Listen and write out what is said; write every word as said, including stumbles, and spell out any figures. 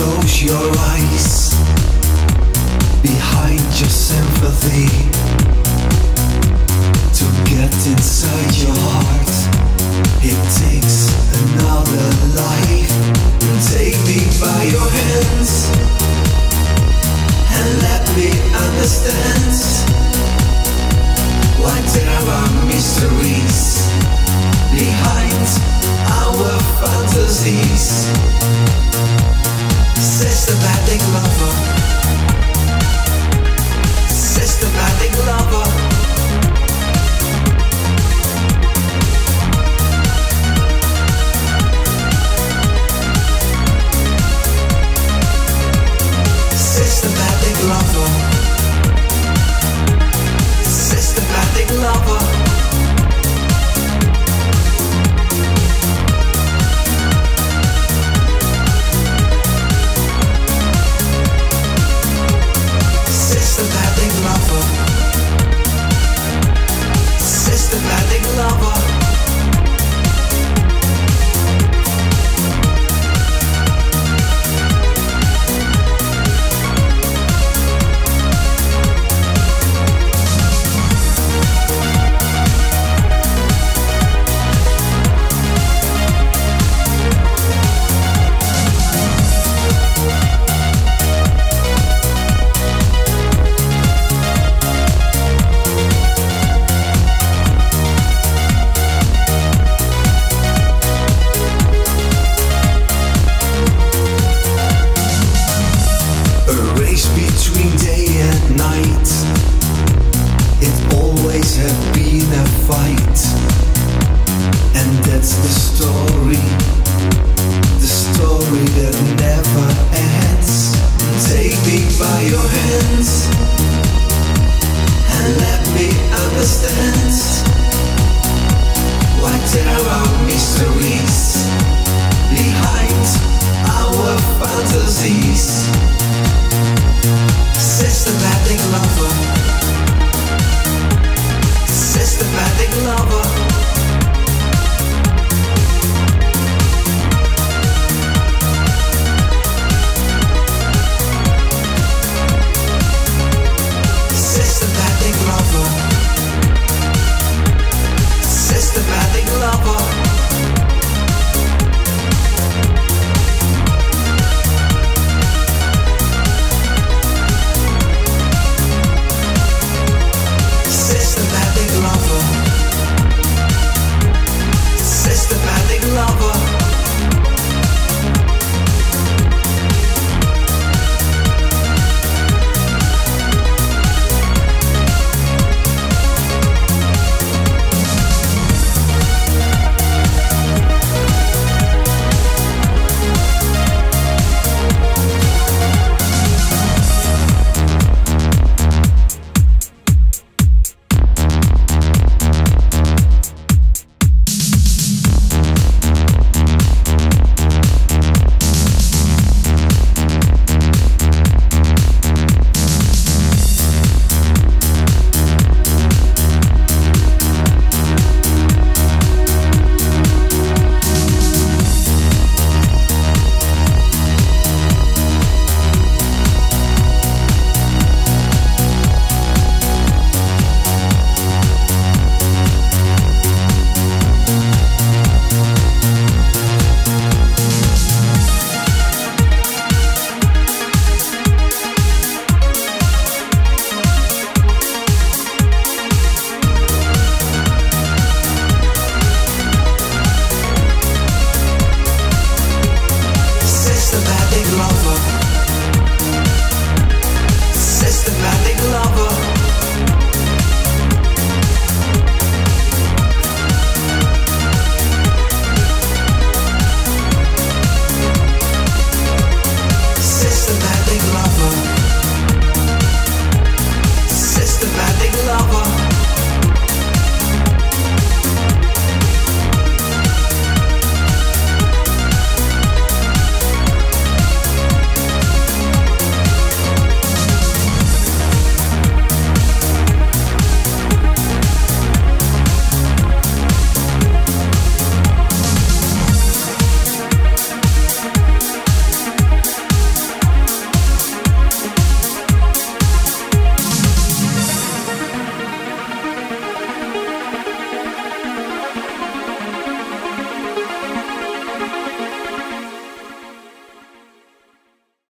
Close your eyes behind your sympathy to get inside your heart. It takes another life. Take me by your hands and let me understand why there are mysteries behind our fantasies. Systematic lover, systematic lover. Systematic lover, systematic lover. Systematic lover, systematic lover. Between day and night, it always had been a fight. And that's the story, the story that never ends. Take me by your hands and let me understand why there are mysteries behind our fantasies.